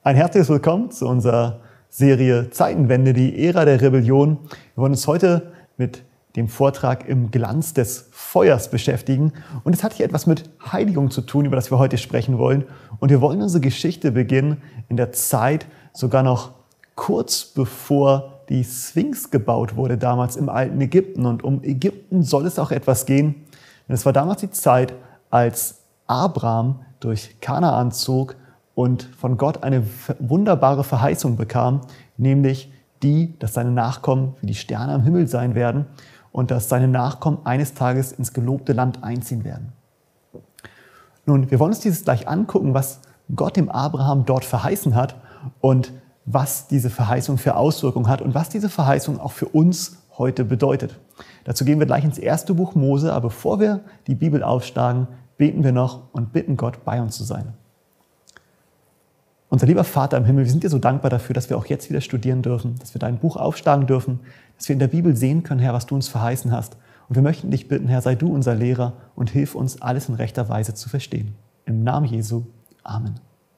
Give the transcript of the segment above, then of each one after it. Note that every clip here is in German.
Ein herzliches Willkommen zu unserer Serie Zeitenwende, die Ära der Rebellion. Wir wollen uns heute mit dem Vortrag im Glanz des Feuers beschäftigen. Und es hat hier etwas mit Heiligung zu tun, über das wir heute sprechen wollen. Und wir wollen unsere Geschichte beginnen in der Zeit, sogar noch kurz bevor die Sphinx gebaut wurde, damals im alten Ägypten. Und um Ägypten soll es auch etwas gehen. Denn es war damals die Zeit, als Abraham durch Kanaan zog und von Gott eine wunderbare Verheißung bekam, nämlich die, dass seine Nachkommen wie die Sterne am Himmel sein werden und dass seine Nachkommen eines Tages ins gelobte Land einziehen werden. Nun, wir wollen uns dieses gleich angucken, was Gott dem Abraham dort verheißen hat und was diese Verheißung für Auswirkungen hat und was diese Verheißung auch für uns heute bedeutet. Dazu gehen wir gleich ins erste Buch Mose, aber bevor wir die Bibel aufschlagen, beten wir noch und bitten Gott, bei uns zu sein. Unser lieber Vater im Himmel, wir sind dir so dankbar dafür, dass wir auch jetzt wieder studieren dürfen, dass wir dein Buch aufschlagen dürfen, dass wir in der Bibel sehen können, Herr, was du uns verheißen hast. Und wir möchten dich bitten, Herr, sei du unser Lehrer und hilf uns, alles in rechter Weise zu verstehen. Im Namen Jesu. Amen.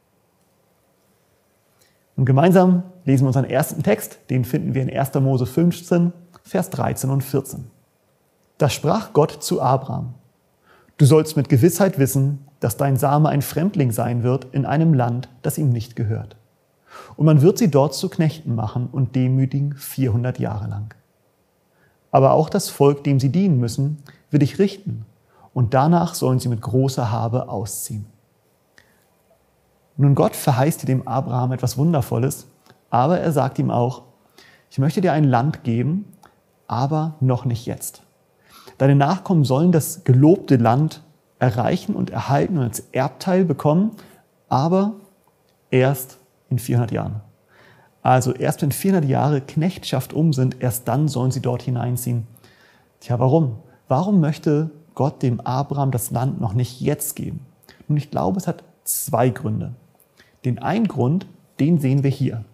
Und gemeinsam lesen wir unseren ersten Text, den finden wir in 1. Mose 15, Vers 13 und 14. Da sprach Gott zu Abraham: Du sollst mit Gewissheit wissen, dass dein Same ein Fremdling sein wird in einem Land, das ihm nicht gehört. Und man wird sie dort zu Knechten machen und demütigen 400 Jahre lang. Aber auch das Volk, dem sie dienen müssen, will ich richten, und danach sollen sie mit großer Habe ausziehen. Nun, Gott verheißt hier dem Abraham etwas Wundervolles, aber er sagt ihm auch: Ich möchte dir ein Land geben, aber noch nicht jetzt. Deine Nachkommen sollen das gelobte Land erreichen und erhalten und als Erbteil bekommen, aber erst in 400 Jahren. Also erst wenn 400 Jahre Knechtschaft sind, erst dann sollen sie dort hineinziehen. Tja, warum? Warum möchte Gott dem Abraham das Land noch nicht jetzt geben? Nun, ich glaube, es hat zwei Gründe. Den einen Grund, den sehen wir hier.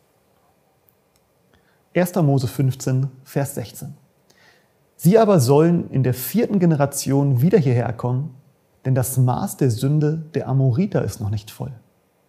1. Mose 15, Vers 16. Sie aber sollen in der 4. Generation wieder hierher kommen, denn das Maß der Sünde der Amoriter ist noch nicht voll.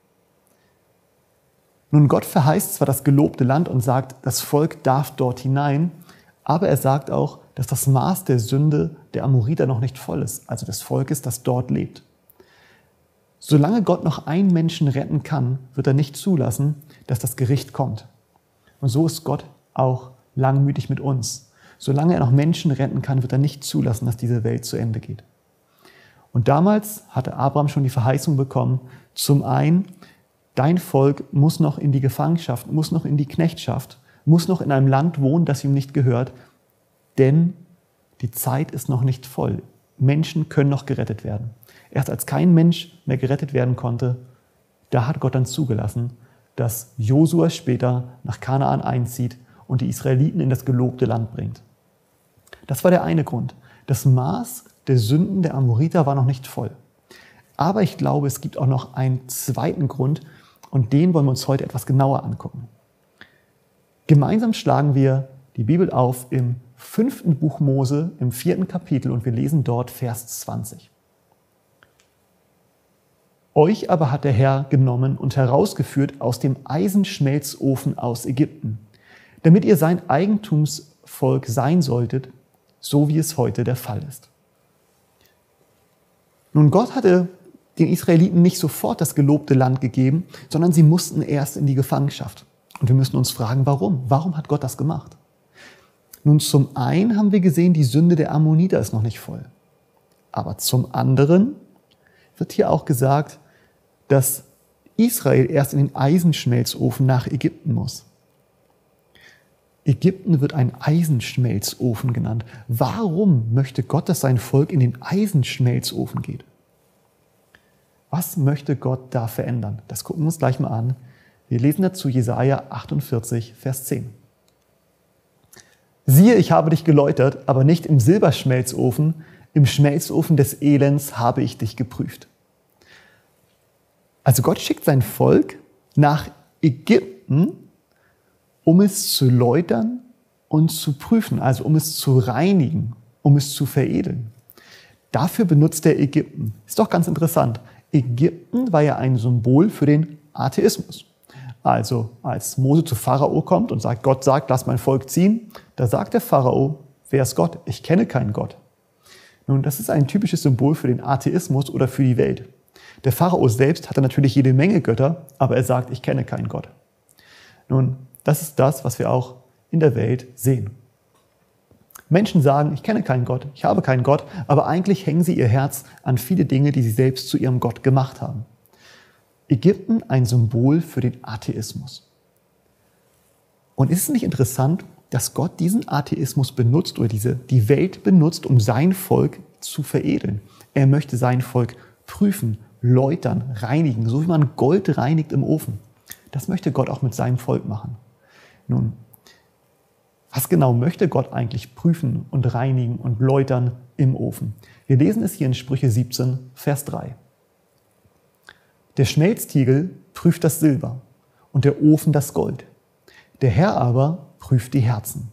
Nun, Gott verheißt zwar das gelobte Land und sagt, das Volk darf dort hinein, aber er sagt auch, dass das Maß der Sünde der Amoriter noch nicht voll ist, also des Volkes, das dort lebt. Solange Gott noch einen Menschen retten kann, wird er nicht zulassen, dass das Gericht kommt. Und so ist Gott auch langmütig mit uns. Solange er noch Menschen retten kann, wird er nicht zulassen, dass diese Welt zu Ende geht. Und damals hatte Abraham schon die Verheißung bekommen, zum einen, dein Volk muss noch in die Gefangenschaft, muss noch in die Knechtschaft, muss noch in einem Land wohnen, das ihm nicht gehört, denn die Zeit ist noch nicht voll. Menschen können noch gerettet werden. Erst als kein Mensch mehr gerettet werden konnte, da hat Gott dann zugelassen, dass Josua später nach Kanaan einzieht und die Israeliten in das gelobte Land bringt. Das war der eine Grund. Das Maß der Sünden der Amoriter war noch nicht voll. Aber ich glaube, es gibt auch noch einen zweiten Grund und den wollen wir uns heute etwas genauer angucken. Gemeinsam schlagen wir die Bibel auf im 5. Buch Mose, im 4. Kapitel und wir lesen dort Vers 20. Euch aber hat der Herr genommen und herausgeführt aus dem Eisenschmelzofen aus Ägypten, damit ihr sein Eigentumsvolk sein solltet, so wie es heute der Fall ist. Nun, Gott hatte den Israeliten nicht sofort das gelobte Land gegeben, sondern sie mussten erst in die Gefangenschaft. Und wir müssen uns fragen, warum? Warum hat Gott das gemacht? Nun, zum einen haben wir gesehen, die Sünde der Ammoniter ist noch nicht voll. Aber zum anderen wird hier auch gesagt, dass Israel erst in den Eisenschmelzofen nach Ägypten muss. Ägypten wird ein Eisenschmelzofen genannt. Warum möchte Gott, dass sein Volk in den Eisenschmelzofen geht? Was möchte Gott da verändern? Das gucken wir uns gleich mal an. Wir lesen dazu Jesaja 48, Vers 10. Siehe, ich habe dich geläutert, aber nicht im Silberschmelzofen, im Schmelzofen des Elends habe ich dich geprüft. Also Gott schickt sein Volk nach Ägypten, um es zu läutern und zu prüfen, also um es zu reinigen, um es zu veredeln. Dafür benutzt er Ägypten. Ist doch ganz interessant. Ägypten war ja ein Symbol für den Atheismus. Also als Mose zu Pharao kommt und sagt, Gott sagt, lass mein Volk ziehen, da sagt der Pharao, wer ist Gott? Ich kenne keinen Gott. Nun, das ist ein typisches Symbol für den Atheismus oder für die Welt. Der Pharao selbst hatte natürlich jede Menge Götter, aber er sagt, ich kenne keinen Gott. Nun, das ist das, was wir auch in der Welt sehen. Menschen sagen, ich kenne keinen Gott, ich habe keinen Gott, aber eigentlich hängen sie ihr Herz an viele Dinge, die sie selbst zu ihrem Gott gemacht haben. Ägypten ein Symbol für den Atheismus. Und ist es nicht interessant, dass Gott diesen Atheismus benutzt oder die Welt benutzt, um sein Volk zu veredeln? Er möchte sein Volk prüfen, läutern, reinigen, so wie man Gold reinigt im Ofen. Das möchte Gott auch mit seinem Volk machen. Nun, was genau möchte Gott eigentlich prüfen und reinigen und läutern im Ofen? Wir lesen es hier in Sprüche 17, Vers 3. Der Schmelztiegel prüft das Silber und der Ofen das Gold. Der Herr aber prüft die Herzen.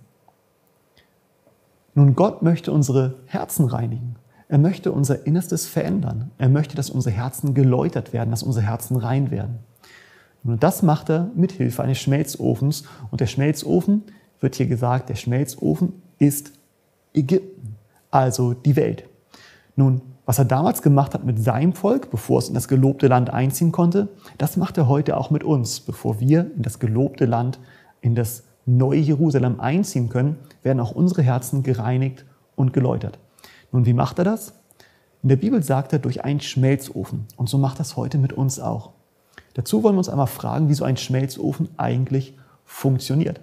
Nun, Gott möchte unsere Herzen reinigen. Er möchte unser Innerstes verändern. Er möchte, dass unsere Herzen geläutert werden, dass unsere Herzen rein werden. Und das macht er mit Hilfe eines Schmelzofens. Und der Schmelzofen, wird hier gesagt, der Schmelzofen ist Ägypten, also die Welt. Nun, was er damals gemacht hat mit seinem Volk, bevor es in das gelobte Land einziehen konnte, das macht er heute auch mit uns. Bevor wir in das gelobte Land, in das neue Jerusalem einziehen können, werden auch unsere Herzen gereinigt und geläutert. Nun, wie macht er das? In der Bibel sagt er, durch einen Schmelzofen. Und so macht er es heute mit uns auch. Dazu wollen wir uns einmal fragen, wie so ein Schmelzofen eigentlich funktioniert.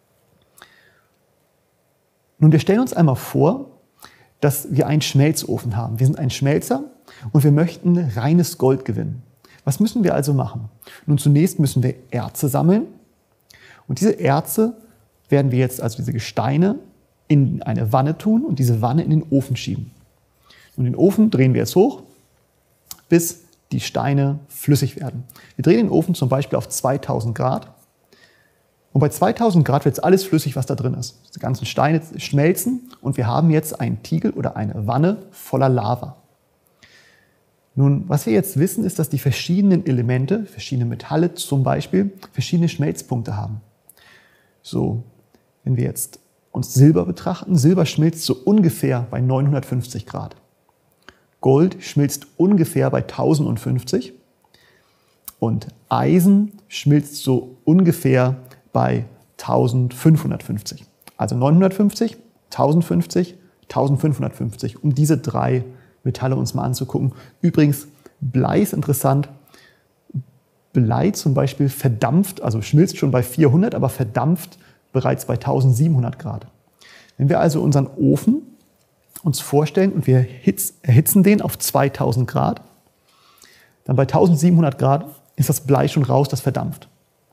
Nun, wir stellen uns einmal vor, dass wir einen Schmelzofen haben. Wir sind ein Schmelzer und wir möchten reines Gold gewinnen. Was müssen wir also machen? Nun, zunächst müssen wir Erze sammeln. Und diese Erze werden wir jetzt, also diese Gesteine, in eine Wanne tun und diese Wanne in den Ofen schieben. Und den Ofen drehen wir jetzt hoch, bis die Steine flüssig werden. Wir drehen den Ofen zum Beispiel auf 2000 Grad. Und bei 2000 Grad wird jetzt alles flüssig, was da drin ist. Die ganzen Steine schmelzen und wir haben jetzt einen Tiegel oder eine Wanne voller Lava. Nun, was wir jetzt wissen, ist, dass die verschiedenen Elemente, verschiedene Metalle zum Beispiel, verschiedene Schmelzpunkte haben. So, wenn wir jetzt uns Silber betrachten, Silber schmilzt so ungefähr bei 950 Grad. Gold schmilzt ungefähr bei 1050 und Eisen schmilzt so ungefähr bei 1550. Also 950, 1050, 1550, um diese drei Metalle uns mal anzugucken. Übrigens, Blei ist interessant. Blei zum Beispiel verdampft, also schmilzt schon bei 400, aber verdampft bereits bei 1700 Grad. Wenn wir also unseren Ofen uns vorstellen und wir erhitzen den auf 2000 Grad, dann bei 1700 Grad ist das Blei schon raus, das verdampft.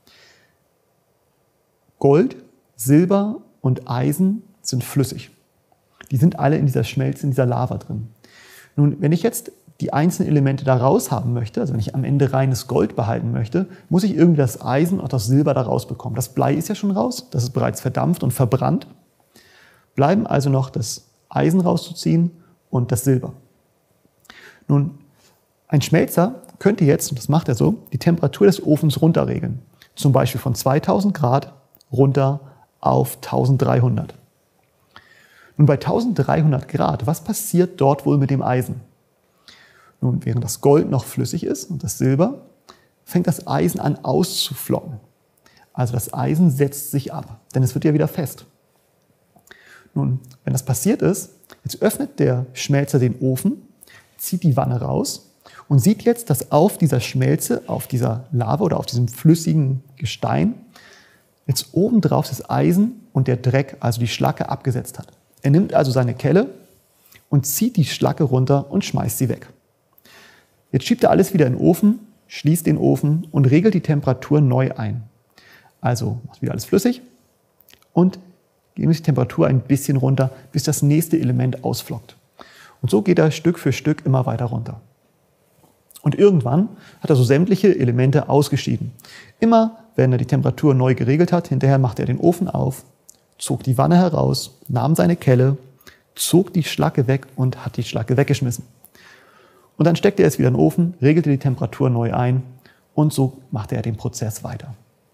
Gold, Silber und Eisen sind flüssig. Die sind alle in dieser Schmelze, in dieser Lava drin. Nun, wenn ich jetzt die einzelnen Elemente da raus haben möchte, also wenn ich am Ende reines Gold behalten möchte, muss ich irgendwie das Eisen und das Silber da rausbekommen. Das Blei ist ja schon raus, das ist bereits verdampft und verbrannt. Bleiben also noch das Eisen rauszuziehen und das Silber. Nun, ein Schmelzer könnte jetzt, und das macht er so, die Temperatur des Ofens runterregeln. Zum Beispiel von 2000 Grad runter auf 1300. Nun, bei 1300 Grad, was passiert dort wohl mit dem Eisen? Nun, während das Gold noch flüssig ist und das Silber, fängt das Eisen an auszuflocken. Also das Eisen setzt sich ab, denn es wird ja wieder fest. Nun, wenn das passiert ist, jetzt öffnet der Schmelzer den Ofen, zieht die Wanne raus und sieht jetzt, dass auf dieser Schmelze, auf dieser Lava oder auf diesem flüssigen Gestein, jetzt obendrauf das Eisen und der Dreck, also die Schlacke, abgesetzt hat. Er nimmt also seine Kelle und zieht die Schlacke runter und schmeißt sie weg. Jetzt schiebt er alles wieder in den Ofen, schließt den Ofen und regelt die Temperatur neu ein. Also macht wieder alles flüssig und geben die Temperatur ein bisschen runter, bis das nächste Element ausflockt. Und so geht er Stück für Stück immer weiter runter. Und irgendwann hat er so sämtliche Elemente ausgeschieden. Immer, wenn er die Temperatur neu geregelt hat, hinterher macht er den Ofen auf, zog die Wanne heraus, nahm seine Kelle, zog die Schlacke weg und hat die Schlacke weggeschmissen. Und dann steckte er es wieder in den Ofen, regelte die Temperatur neu ein und so machte er den Prozess weiter.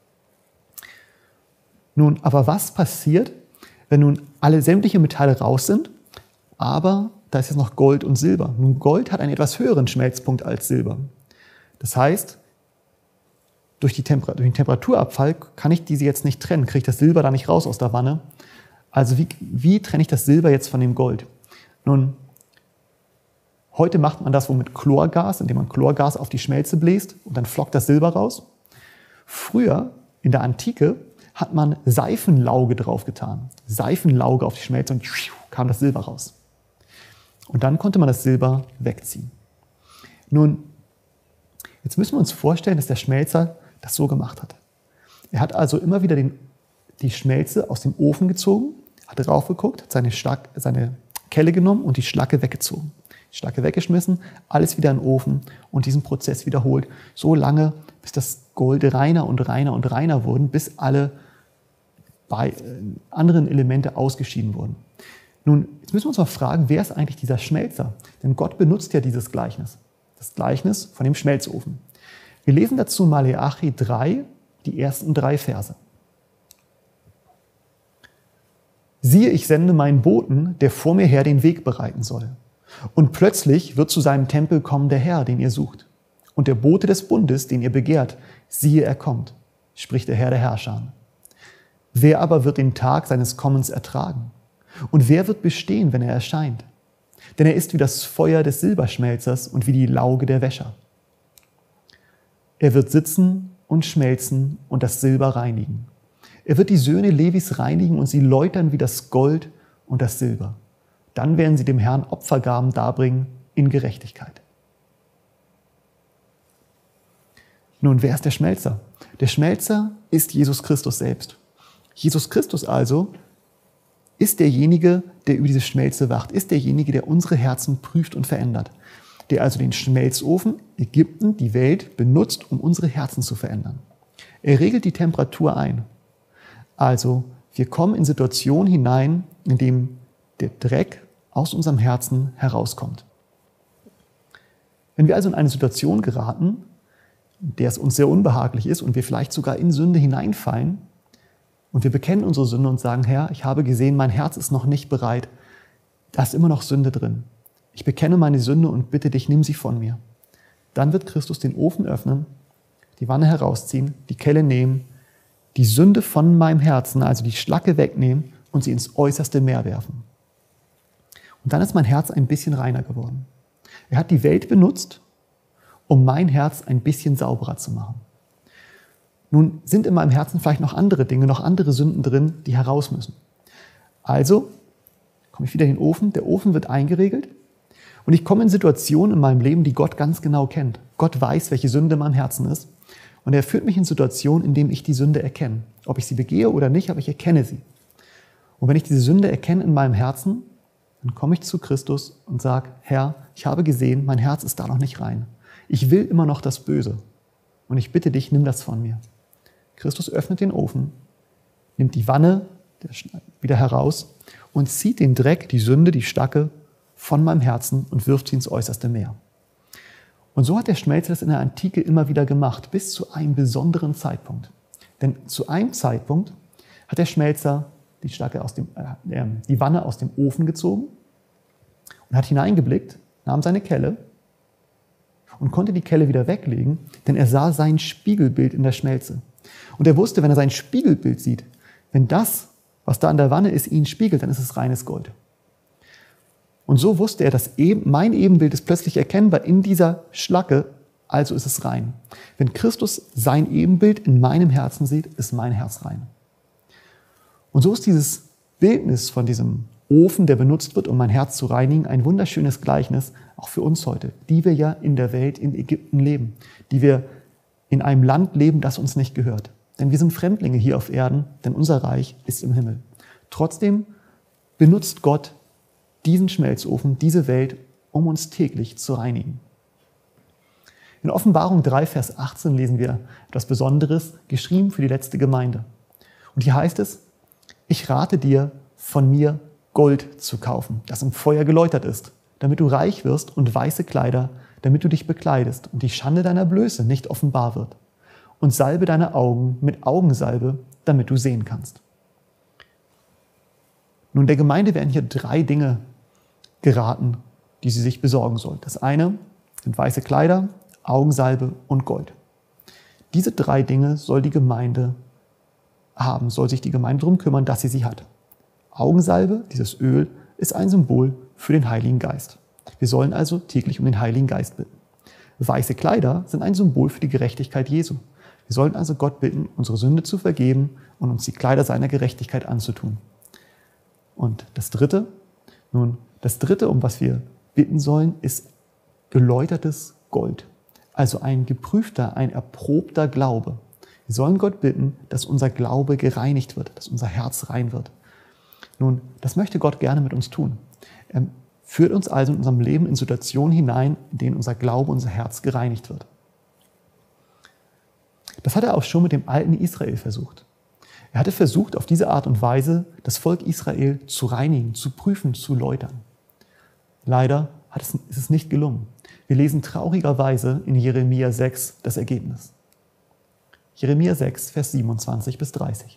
Nun, aber was passiert, wenn nun alle sämtliche Metalle raus sind, aber da ist jetzt noch Gold und Silber? Nun, Gold hat einen etwas höheren Schmelzpunkt als Silber. Das heißt, durch den Temperaturabfall kann ich diese jetzt nicht trennen, kriege ich das Silber da nicht raus aus der Wanne. Also wie trenne ich das Silber jetzt von dem Gold? Nun, heute macht man das wohl mit Chlorgas, indem man Chlorgas auf die Schmelze bläst und dann flockt das Silber raus. Früher, in der Antike, hat man Seifenlauge draufgetan. Seifenlauge auf die Schmelze und kam das Silber raus. Und dann konnte man das Silber wegziehen. Nun, jetzt müssen wir uns vorstellen, dass der Schmelzer das so gemacht hat. Er hat also immer wieder die Schmelze aus dem Ofen gezogen, hat drauf geguckt, hat seine Kelle genommen und die Schlacke weggezogen. Die Schlacke weggeschmissen, alles wieder in den Ofen und diesen Prozess wiederholt, so lange, bis das Gold reiner und reiner und reiner wurden, bis alle anderen Elemente ausgeschieden wurden. Nun, jetzt müssen wir uns mal fragen, wer ist eigentlich dieser Schmelzer? Denn Gott benutzt ja dieses Gleichnis, das Gleichnis von dem Schmelzofen. Wir lesen dazu Maleachi 3, die ersten 3 Verse. Siehe, ich sende meinen Boten, der vor mir her den Weg bereiten soll. Und plötzlich wird zu seinem Tempel kommen der Herr, den ihr sucht. Und der Bote des Bundes, den ihr begehrt, siehe, er kommt, spricht der Herr der Herrscher. Wer aber wird den Tag seines Kommens ertragen? Und wer wird bestehen, wenn er erscheint? Denn er ist wie das Feuer des Silberschmelzers und wie die Lauge der Wäscher. Er wird sitzen und schmelzen und das Silber reinigen. Er wird die Söhne Levis reinigen und sie läutern wie das Gold und das Silber. Dann werden sie dem Herrn Opfergaben darbringen in Gerechtigkeit. Nun, wer ist der Schmelzer? Der Schmelzer ist Jesus Christus selbst. Jesus Christus also ist derjenige, der über diese Schmelze wacht, ist derjenige, der unsere Herzen prüft und verändert, der also den Schmelzofen, Ägypten, die Welt benutzt, um unsere Herzen zu verändern. Er regelt die Temperatur ein. Also wir kommen in Situationen hinein, in denen der Dreck aus unserem Herzen herauskommt. Wenn wir also in eine Situation geraten, in der es uns sehr unbehaglich ist und wir vielleicht sogar in Sünde hineinfallen und wir bekennen unsere Sünde und sagen, Herr, ich habe gesehen, mein Herz ist noch nicht bereit, da ist immer noch Sünde drin. Ich bekenne meine Sünde und bitte dich, nimm sie von mir. Dann wird Christus den Ofen öffnen, die Wanne herausziehen, die Kelle nehmen, die Sünde von meinem Herzen, also die Schlacke wegnehmen und sie ins äußerste Meer werfen. Und dann ist mein Herz ein bisschen reiner geworden. Er hat die Welt benutzt, um mein Herz ein bisschen sauberer zu machen. Nun sind in meinem Herzen vielleicht noch andere Dinge, noch andere Sünden drin, die heraus müssen. Also komme ich wieder in den Ofen, der Ofen wird eingeregelt und ich komme in Situationen in meinem Leben, die Gott ganz genau kennt. Gott weiß, welche Sünde in meinem Herzen ist und er führt mich in Situationen, in denen ich die Sünde erkenne. Ob ich sie begehe oder nicht, aber ich erkenne sie. Und wenn ich diese Sünde erkenne in meinem Herzen, dann komme ich zu Christus und sage, Herr, ich habe gesehen, mein Herz ist da noch nicht rein. Ich will immer noch das Böse und ich bitte dich, nimm das von mir. Christus öffnet den Ofen, nimmt die Wanne wieder heraus und zieht den Dreck, die Sünde, die Schlacke von meinem Herzen und wirft sie ins äußerste Meer. Und so hat der Schmelzer das in der Antike immer wieder gemacht, bis zu einem besonderen Zeitpunkt. Denn zu einem Zeitpunkt hat der Schmelzer die Wanne aus dem Ofen gezogen und hat hineingeblickt, nahm seine Kelle und konnte die Kelle wieder weglegen, denn er sah sein Spiegelbild in der Schmelze. Und er wusste, wenn er sein Spiegelbild sieht, wenn das, was da in der Wanne ist, ihn spiegelt, dann ist es reines Gold. Und so wusste er, dass mein Ebenbild ist plötzlich erkennbar in dieser Schlacke, also ist es rein. Wenn Christus sein Ebenbild in meinem Herzen sieht, ist mein Herz rein. Und so ist dieses Bildnis von diesem Ofen, der benutzt wird, um mein Herz zu reinigen, ein wunderschönes Gleichnis, auch für uns heute, die wir ja in der Welt, in Ägypten leben, die wir in einem Land leben, das uns nicht gehört. Denn wir sind Fremdlinge hier auf Erden, denn unser Reich ist im Himmel. Trotzdem benutzt Gott diesen Schmelzofen, diese Welt, um uns täglich zu reinigen. In Offenbarung 3, Vers 18 lesen wir etwas Besonderes, geschrieben für die letzte Gemeinde. Und hier heißt es, ich rate dir, von mir Gold zu kaufen, das im Feuer geläutert ist, damit du reich wirst und weiße Kleider, damit du dich bekleidest und die Schande deiner Blöße nicht offenbar wird. und salbe deine Augen mit Augensalbe, damit du sehen kannst. Nun, der Gemeinde werden hier 3 Dinge geraten, die sie sich besorgen soll. Das eine sind weiße Kleider, Augensalbe und Gold. Diese 3 Dinge soll die Gemeinde haben, soll sich die Gemeinde darum kümmern, dass sie sie hat. Augensalbe, dieses Öl, ist ein Symbol für den Heiligen Geist. Wir sollen also täglich um den Heiligen Geist bitten. Weiße Kleider sind ein Symbol für die Gerechtigkeit Jesu. Wir sollten also Gott bitten, unsere Sünde zu vergeben und uns die Kleider seiner Gerechtigkeit anzutun. Und das Dritte, um was wir bitten sollen, ist geläutertes Gold. Also ein geprüfter, ein erprobter Glaube. Wir sollen Gott bitten, dass unser Glaube gereinigt wird, dass unser Herz rein wird. Nun, das möchte Gott gerne mit uns tun. Er führt uns also in unserem Leben in Situationen hinein, in denen unser Glaube, unser Herz gereinigt wird. Das hat er auch schon mit dem alten Israel versucht. Er hatte versucht, auf diese Art und Weise das Volk Israel zu reinigen, zu prüfen, zu läutern. Leider ist es nicht gelungen. Wir lesen traurigerweise in Jeremia 6 das Ergebnis. Jeremia 6, Vers 27 bis 30.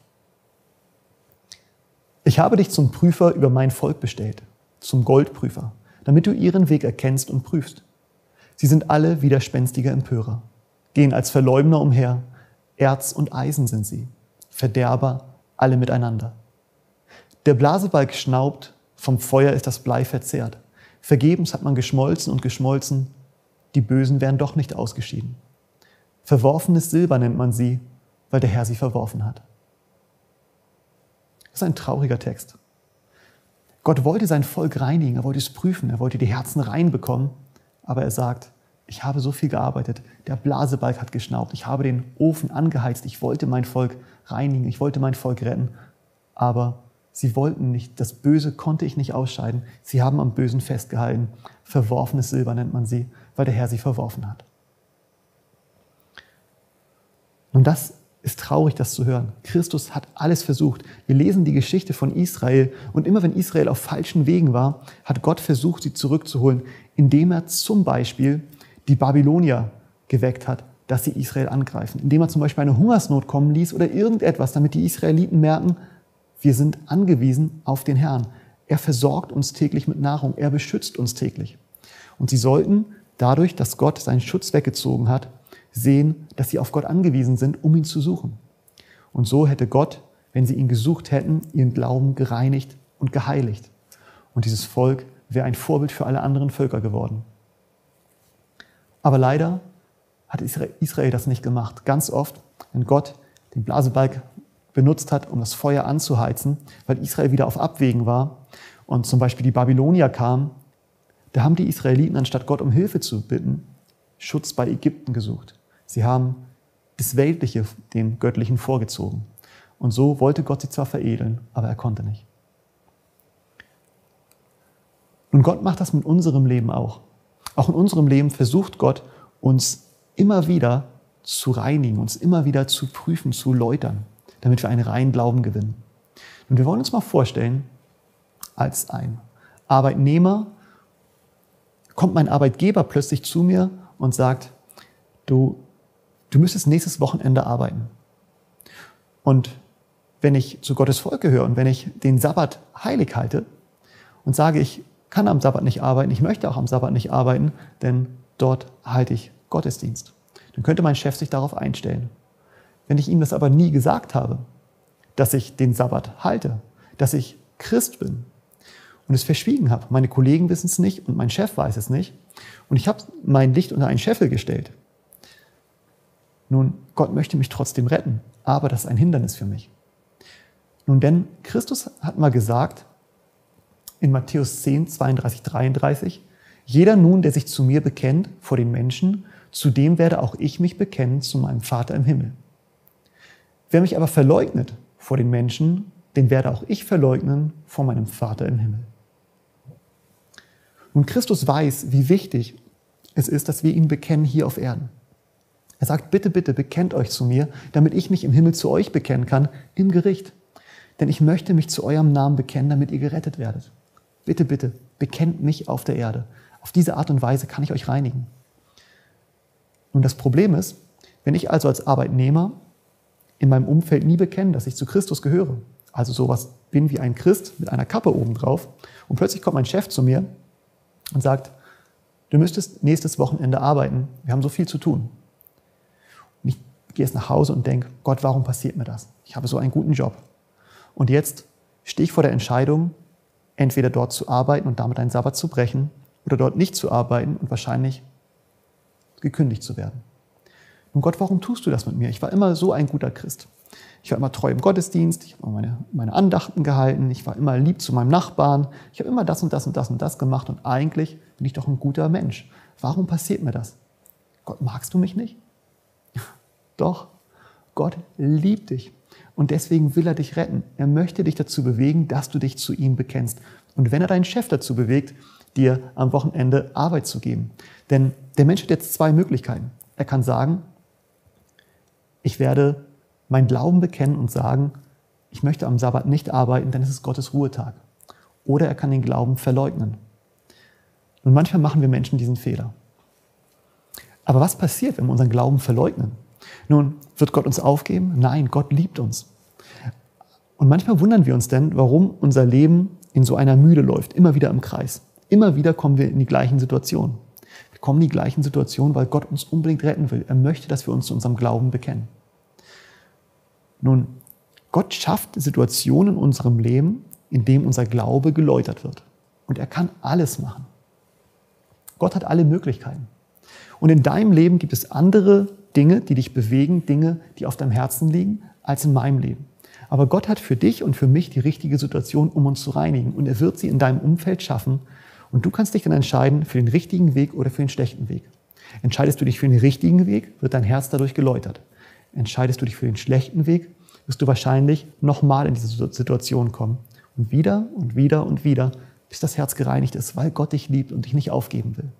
Ich habe dich zum Prüfer über mein Volk bestellt, zum Goldprüfer, damit du ihren Weg erkennst und prüfst. Sie sind alle widerspenstige Empörer, gehen als Verleumder umher, Erz und Eisen sind sie, Verderber alle miteinander. Der Blasebalg schnaubt, vom Feuer ist das Blei verzehrt. Vergebens hat man geschmolzen und geschmolzen, die Bösen wären doch nicht ausgeschieden. Verworfenes Silber nennt man sie, weil der Herr sie verworfen hat. Das ist ein trauriger Text. Gott wollte sein Volk reinigen, er wollte es prüfen, er wollte die Herzen reinbekommen, aber er sagt, ich habe so viel gearbeitet, der Blasebalg hat geschnaubt, ich habe den Ofen angeheizt, ich wollte mein Volk reinigen, ich wollte mein Volk retten, aber sie wollten nicht, das Böse konnte ich nicht ausscheiden, sie haben am Bösen festgehalten, verworfenes Silber nennt man sie, weil der Herr sie verworfen hat. Und das ist traurig, das zu hören. Christus hat alles versucht. Wir lesen die Geschichte von Israel und immer wenn Israel auf falschen Wegen war, hat Gott versucht, sie zurückzuholen, indem er zum Beispiel die Babylonier geweckt hat, dass sie Israel angreifen. Indem er zum Beispiel eine Hungersnot kommen ließ oder irgendetwas, damit die Israeliten merken, wir sind angewiesen auf den Herrn. Er versorgt uns täglich mit Nahrung, er beschützt uns täglich. Und sie sollten dadurch, dass Gott seinen Schutz weggezogen hat, sehen, dass sie auf Gott angewiesen sind, um ihn zu suchen. Und so hätte Gott, wenn sie ihn gesucht hätten, ihren Glauben gereinigt und geheiligt. Und dieses Volk wäre ein Vorbild für alle anderen Völker geworden. Aber leider hat Israel das nicht gemacht. Ganz oft, wenn Gott den Blasebalg benutzt hat, um das Feuer anzuheizen, weil Israel wieder auf Abwägen war und zum Beispiel die Babylonier kamen, da haben die Israeliten, anstatt Gott um Hilfe zu bitten, Schutz bei Ägypten gesucht. Sie haben das Weltliche dem Göttlichen vorgezogen. Und so wollte Gott sie zwar veredeln, aber er konnte nicht. Und Gott macht das mit unserem Leben auch. Auch in unserem Leben versucht Gott, uns immer wieder zu reinigen, uns immer wieder zu prüfen, zu läutern, damit wir einen reinen Glauben gewinnen. Und wir wollen uns mal vorstellen, als ein Arbeitnehmer kommt mein Arbeitgeber plötzlich zu mir und sagt, du müsstest nächstes Wochenende arbeiten. Und wenn ich zu Gottes Volk gehöre und wenn ich den Sabbat heilig halte und sage, ich kann am Sabbat nicht arbeiten, ich möchte auch am Sabbat nicht arbeiten, denn dort halte ich Gottesdienst, dann könnte mein Chef sich darauf einstellen. Wenn ich ihm das aber nie gesagt habe, dass ich den Sabbat halte, dass ich Christ bin und es verschwiegen habe, meine Kollegen wissen es nicht und mein Chef weiß es nicht und ich habe mein Licht unter einen Scheffel gestellt. Nun, Gott möchte mich trotzdem retten, aber das ist ein Hindernis für mich. Nun, denn Christus hat mal gesagt, in Matthäus 10, 32, 33, jeder nun, der sich zu mir bekennt vor den Menschen, zu dem werde auch ich mich bekennen zu meinem Vater im Himmel. Wer mich aber verleugnet vor den Menschen, den werde auch ich verleugnen vor meinem Vater im Himmel. Und Christus weiß, wie wichtig es ist, dass wir ihn bekennen hier auf Erden. Er sagt, bitte, bitte, bekennt euch zu mir, damit ich mich im Himmel zu euch bekennen kann, im Gericht. Denn ich möchte mich zu eurem Namen bekennen, damit ihr gerettet werdet. Bitte, bitte, bekennt mich auf der Erde. Auf diese Art und Weise kann ich euch reinigen. Und das Problem ist, Wenn ich also als Arbeitnehmer in meinem Umfeld nie bekenne, dass ich zu Christus gehöre, also sowas bin wie ein Christ mit einer Kappe obendrauf, und plötzlich kommt mein Chef zu mir und sagt, du müsstest nächstes Wochenende arbeiten, wir haben so viel zu tun. Und ich gehe jetzt nach Hause und denke, Gott, warum passiert mir das? Ich habe so einen guten Job. Und jetzt stehe ich vor der Entscheidung, entweder dort zu arbeiten und damit einen Sabbat zu brechen oder dort nicht zu arbeiten und wahrscheinlich gekündigt zu werden. Nun Gott, warum tust du das mit mir? Ich war immer so ein guter Christ. Ich war immer treu im Gottesdienst, ich habe meine Andachten gehalten, ich war immer lieb zu meinem Nachbarn, ich habe immer das und das und das und das gemacht und eigentlich bin ich doch ein guter Mensch. Warum passiert mir das? Gott, magst du mich nicht? Doch, Gott liebt dich und deswegen will er dich retten. Er möchte dich dazu bewegen, dass du dich zu ihm bekennst. Und wenn er deinen Chef dazu bewegt, dir am Wochenende Arbeit zu geben. Denn der Mensch hat jetzt zwei Möglichkeiten. Er kann sagen, ich werde meinen Glauben bekennen und sagen, ich möchte am Sabbat nicht arbeiten, denn es ist Gottes Ruhetag. Oder er kann den Glauben verleugnen. Und manchmal machen wir Menschen diesen Fehler. Aber was passiert, wenn wir unseren Glauben verleugnen? Nun, wird Gott uns aufgeben? Nein, Gott liebt uns. Und manchmal wundern wir uns denn, warum unser Leben in so einer Mühle läuft, immer wieder im Kreis. Immer wieder kommen wir in die gleichen Situationen. Wir kommen in die gleichen Situationen, weil Gott uns unbedingt retten will. Er möchte, dass wir uns zu unserem Glauben bekennen. Nun, Gott schafft Situationen in unserem Leben, in denen unser Glaube geläutert wird. Und er kann alles machen. Gott hat alle Möglichkeiten. Und in deinem Leben gibt es andere Dinge, die dich bewegen, Dinge, die auf deinem Herzen liegen, als in meinem Leben. Aber Gott hat für dich und für mich die richtige Situation, um uns zu reinigen. Und er wird sie in deinem Umfeld schaffen. Und du kannst dich dann entscheiden für den richtigen Weg oder für den schlechten Weg. Entscheidest du dich für den richtigen Weg, wird dein Herz dadurch geläutert. Entscheidest du dich für den schlechten Weg, wirst du wahrscheinlich nochmal in diese Situation kommen. Und wieder und wieder und wieder, bis das Herz gereinigt ist, weil Gott dich liebt und dich nicht aufgeben will.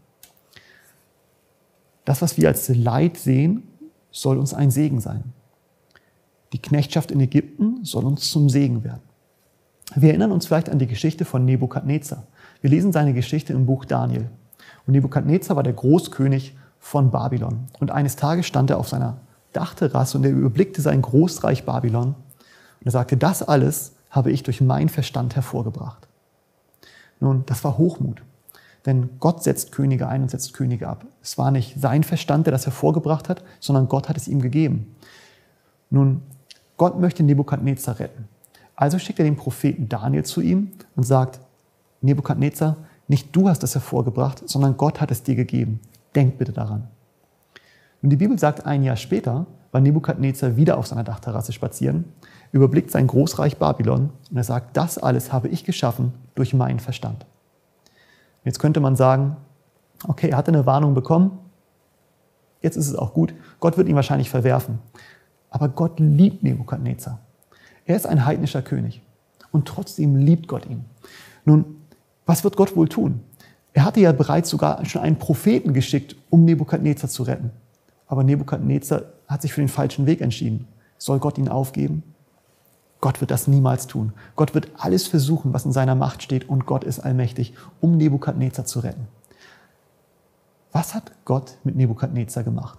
Das, was wir als Leid sehen, soll uns ein Segen sein. Die Knechtschaft in Ägypten soll uns zum Segen werden. Wir erinnern uns vielleicht an die Geschichte von Nebukadnezar. Wir lesen seine Geschichte im Buch Daniel. Und Nebukadnezar war der Großkönig von Babylon. Und eines Tages stand er auf seiner Dachterrasse und er überblickte sein Großreich Babylon. Und er sagte, das alles habe ich durch meinen Verstand hervorgebracht. Nun, das war Hochmut. Denn Gott setzt Könige ein und setzt Könige ab. Es war nicht sein Verstand, der das hervorgebracht hat, sondern Gott hat es ihm gegeben. Nun, Gott möchte Nebukadnezar retten. Also schickt er den Propheten Daniel zu ihm und sagt, Nebukadnezar, nicht du hast es hervorgebracht, sondern Gott hat es dir gegeben. Denk bitte daran. Und die Bibel sagt, ein Jahr später war Nebukadnezar wieder auf seiner Dachterrasse spazieren, überblickt sein Großreich Babylon und er sagt, das alles habe ich geschaffen durch meinen Verstand. Jetzt könnte man sagen, okay, er hatte eine Warnung bekommen, jetzt ist es auch gut, Gott wird ihn wahrscheinlich verwerfen. Aber Gott liebt Nebukadnezar. Er ist ein heidnischer König und trotzdem liebt Gott ihn. Nun, was wird Gott wohl tun? Er hatte ja bereits sogar schon einen Propheten geschickt, um Nebukadnezar zu retten. Aber Nebukadnezar hat sich für den falschen Weg entschieden. Soll Gott ihn aufgeben? Gott wird das niemals tun. Gott wird alles versuchen, was in seiner Macht steht, und Gott ist allmächtig, um Nebukadnezar zu retten. Was hat Gott mit Nebukadnezar gemacht?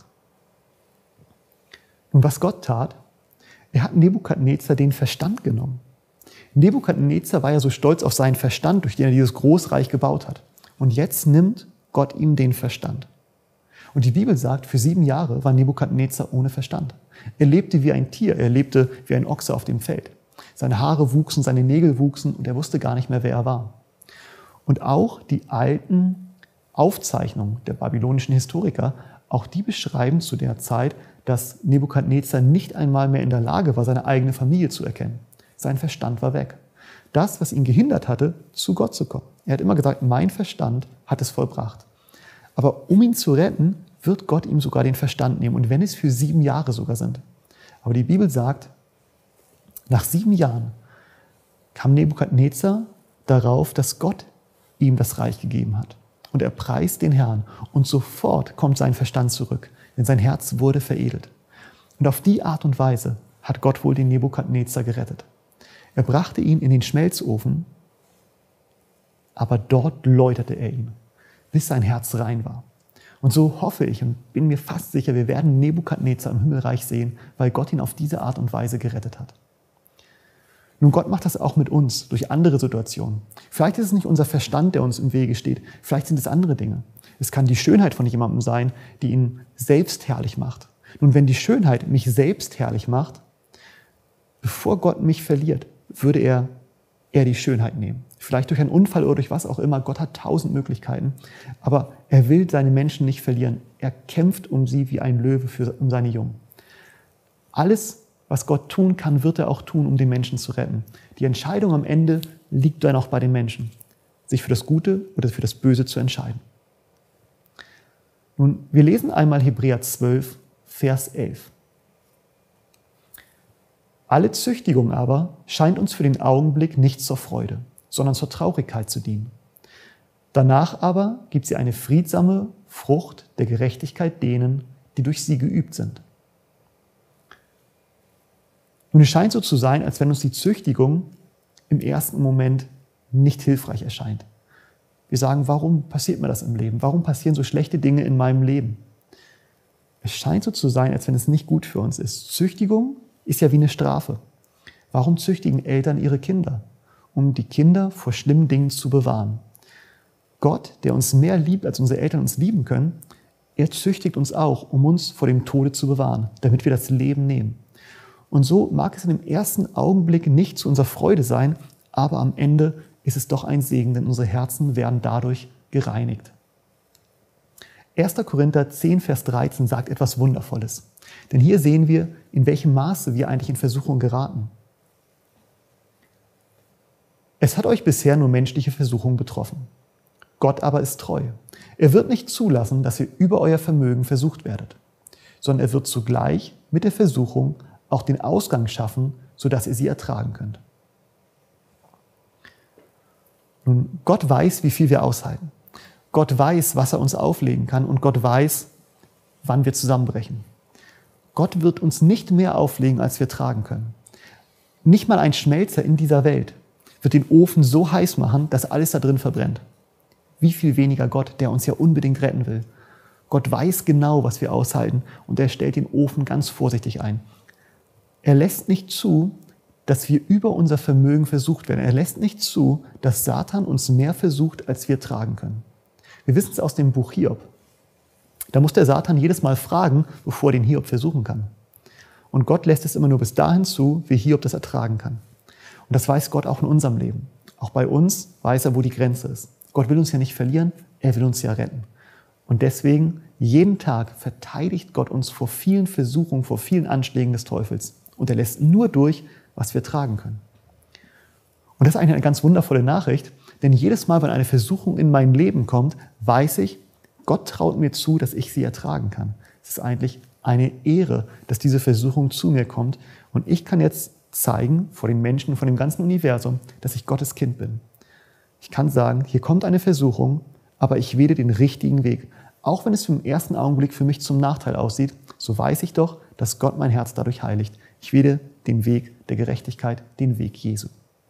Und was Gott tat, er hat Nebukadnezar den Verstand genommen. Nebukadnezar war ja so stolz auf seinen Verstand, durch den er dieses Großreich gebaut hat. Und jetzt nimmt Gott ihm den Verstand. Und die Bibel sagt, für 7 Jahre war Nebukadnezar ohne Verstand. Er lebte wie ein Tier, er lebte wie ein Ochse auf dem Feld. Seine Haare wuchsen, seine Nägel wuchsen und er wusste gar nicht mehr, wer er war. Und auch die alten Aufzeichnungen der babylonischen Historiker, auch die beschreiben zu der Zeit, dass Nebukadnezar nicht einmal mehr in der Lage war, seine eigene Familie zu erkennen. Sein Verstand war weg. Das, was ihn gehindert hatte, zu Gott zu kommen. Er hat immer gesagt, mein Verstand hat es vollbracht. Aber um ihn zu retten, wird Gott ihm sogar den Verstand nehmen. Und wenn es für 7 Jahre sogar sind. Aber die Bibel sagt, nach 7 Jahren kam Nebukadnezar darauf, dass Gott ihm das Reich gegeben hat. Und er preist den Herrn. Und sofort kommt sein Verstand zurück. Denn sein Herz wurde veredelt. Und auf die Art und Weise hat Gott wohl den Nebukadnezar gerettet. Er brachte ihn in den Schmelzofen, aber dort läuterte er ihn, bis sein Herz rein war. Und so hoffe ich und bin mir fast sicher, wir werden Nebukadnezar im Himmelreich sehen, weil Gott ihn auf diese Art und Weise gerettet hat. Nun, Gott macht das auch mit uns durch andere Situationen. Vielleicht ist es nicht unser Verstand, der uns im Wege steht. Vielleicht sind es andere Dinge. Es kann die Schönheit von jemandem sein, die ihn selbst herrlich macht. Nun, wenn die Schönheit mich selbst herrlich macht, bevor Gott mich verliert, würde er die Schönheit nehmen. Vielleicht durch einen Unfall oder durch was auch immer. Gott hat 1000 Möglichkeiten. Aber er will seine Menschen nicht verlieren. Er kämpft um sie wie ein Löwe um seine Jungen. Alles, was Gott tun kann, wird er auch tun, um den Menschen zu retten. Die Entscheidung am Ende liegt dann auch bei den Menschen, sich für das Gute oder für das Böse zu entscheiden. Nun, wir lesen einmal Hebräer 12, Vers 11. Alle Züchtigung aber scheint uns für den Augenblick nicht zur Freude, sondern zur Traurigkeit zu dienen. Danach aber gibt sie eine friedsame Frucht der Gerechtigkeit denen, die durch sie geübt sind. Nun, es scheint so zu sein, als wenn uns die Züchtigung im ersten Moment nicht hilfreich erscheint. Wir sagen, warum passiert mir das im Leben? Warum passieren so schlechte Dinge in meinem Leben? Es scheint so zu sein, als wenn es nicht gut für uns ist. Züchtigung ist ja wie eine Strafe. Warum züchtigen Eltern ihre Kinder? Um die Kinder vor schlimmen Dingen zu bewahren. Gott, der uns mehr liebt, als unsere Eltern uns lieben können, er züchtigt uns auch, um uns vor dem Tode zu bewahren, damit wir das Leben nehmen. Und so mag es in dem ersten Augenblick nicht zu unserer Freude sein, aber am Ende ist es doch ein Segen, denn unsere Herzen werden dadurch gereinigt. 1. Korinther 10, Vers 13 sagt etwas Wundervolles. Denn hier sehen wir, in welchem Maße wir eigentlich in Versuchung geraten. Es hat euch bisher nur menschliche Versuchung betroffen. Gott aber ist treu. Er wird nicht zulassen, dass ihr über euer Vermögen versucht werdet, sondern er wird zugleich mit der Versuchung auch den Ausgang schaffen, sodass ihr sie ertragen könnt. Nun, Gott weiß, wie viel wir aushalten. Gott weiß, was er uns auflegen kann und Gott weiß, wann wir zusammenbrechen. Gott wird uns nicht mehr auflegen, als wir tragen können. Nicht mal ein Schmelzer in dieser Welt wird den Ofen so heiß machen, dass alles da drin verbrennt. Wie viel weniger Gott, der uns ja unbedingt retten will. Gott weiß genau, was wir aushalten und er stellt den Ofen ganz vorsichtig ein. Er lässt nicht zu, dass wir über unser Vermögen versucht werden. Er lässt nicht zu, dass Satan uns mehr versucht, als wir tragen können. Wir wissen es aus dem Buch Hiob. Da muss der Satan jedes Mal fragen, bevor er den Hiob versuchen kann. Und Gott lässt es immer nur bis dahin zu, wie Hiob das ertragen kann. Und das weiß Gott auch in unserem Leben. Auch bei uns weiß er, wo die Grenze ist. Gott will uns ja nicht verlieren, er will uns ja retten. Und deswegen, jeden Tag verteidigt Gott uns vor vielen Versuchungen, vor vielen Anschlägen des Teufels. Und er lässt nur durch, was wir tragen können. Und das ist eigentlich eine ganz wundervolle Nachricht, denn jedes Mal, wenn eine Versuchung in mein Leben kommt, weiß ich, Gott traut mir zu, dass ich sie ertragen kann. Es ist eigentlich eine Ehre, dass diese Versuchung zu mir kommt. Und ich kann jetzt zeigen vor den Menschen, vor dem ganzen Universum, dass ich Gottes Kind bin. Ich kann sagen, hier kommt eine Versuchung, aber ich wähle den richtigen Weg. Auch wenn es im ersten Augenblick für mich zum Nachteil aussieht, so weiß ich doch, dass Gott mein Herz dadurch heiligt. Ich wähle den Weg der Gerechtigkeit, den Weg Jesu.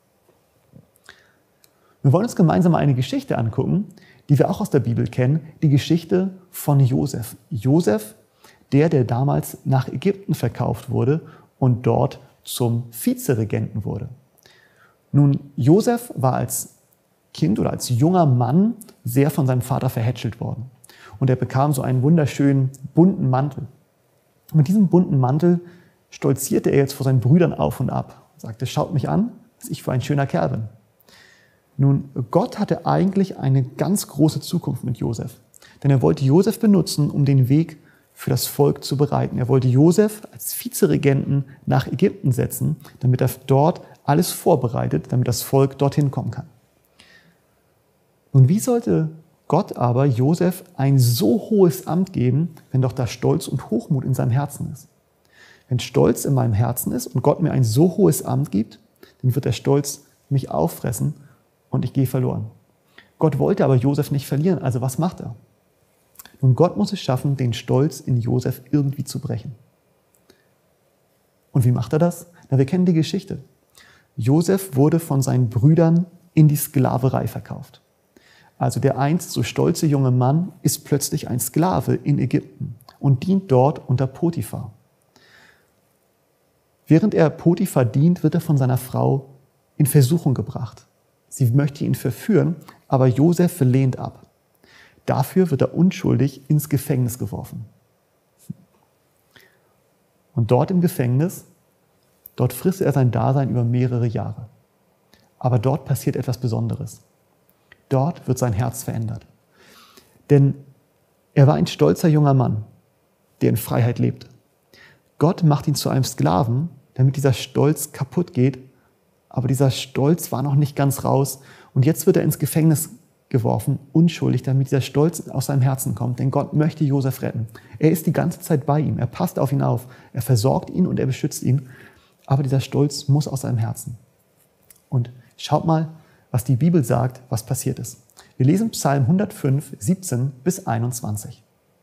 Wir wollen uns gemeinsam eine Geschichte angucken, die wir auch aus der Bibel kennen, die Geschichte von Josef. Josef, der damals nach Ägypten verkauft wurde und dort zum Vizeregenten wurde. Nun, Josef war als Kind oder als junger Mann sehr von seinem Vater verhätschelt worden. Und er bekam so einen wunderschönen bunten Mantel. Und mit diesem bunten Mantel stolzierte er jetzt vor seinen Brüdern auf und ab und sagte, schaut mich an, was ich für ein schöner Kerl bin. Nun, Gott hatte eigentlich eine ganz große Zukunft mit Josef. Denn er wollte Josef benutzen, um den Weg für das Volk zu bereiten. Er wollte Josef als Vizeregenten nach Ägypten setzen, damit er dort alles vorbereitet, damit das Volk dorthin kommen kann. Nun, wie sollte Gott aber Josef ein so hohes Amt geben, wenn doch da Stolz und Hochmut in seinem Herzen ist? Wenn Stolz in meinem Herzen ist und Gott mir ein so hohes Amt gibt, dann wird der Stolz mich auffressen und ich gehe verloren. Gott wollte aber Josef nicht verlieren, also was macht er? Nun, Gott muss es schaffen, den Stolz in Josef irgendwie zu brechen. Und wie macht er das? Na, wir kennen die Geschichte. Josef wurde von seinen Brüdern in die Sklaverei verkauft. Also der einst so stolze junge Mann ist plötzlich ein Sklave in Ägypten und dient dort unter Potiphar. Während er Potiphar dient, wird er von seiner Frau in Versuchung gebracht. Sie möchte ihn verführen, aber Josef lehnt ab. Dafür wird er unschuldig ins Gefängnis geworfen. Und dort im Gefängnis, dort frisst er sein Dasein über mehrere Jahre. Aber dort passiert etwas Besonderes. Dort wird sein Herz verändert. Denn er war ein stolzer junger Mann, der in Freiheit lebte. Gott macht ihn zu einem Sklaven, damit dieser Stolz kaputt geht. Aber dieser Stolz war noch nicht ganz raus. Und jetzt wird er ins Gefängnis geworfen, unschuldig, damit dieser Stolz aus seinem Herzen kommt. Denn Gott möchte Josef retten. Er ist die ganze Zeit bei ihm. Er passt auf ihn auf. Er versorgt ihn und er beschützt ihn. Aber dieser Stolz muss aus seinem Herzen. Und schaut mal, was die Bibel sagt, was passiert ist. Wir lesen Psalm 105, 17 bis 21.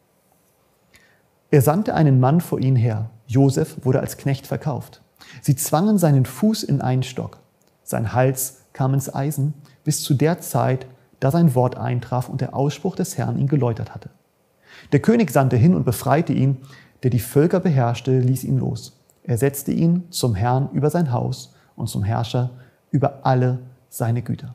Er sandte einen Mann vor ihn her. Josef wurde als Knecht verkauft. Sie zwangen seinen Fuß in einen Stock. Sein Hals kam ins Eisen, bis zu der Zeit, da sein Wort eintraf und der Ausspruch des Herrn ihn geläutert hatte. Der König sandte hin und befreite ihn, der die Völker beherrschte, ließ ihn los. Er setzte ihn zum Herrn über sein Haus und zum Herrscher über alle seine Güter.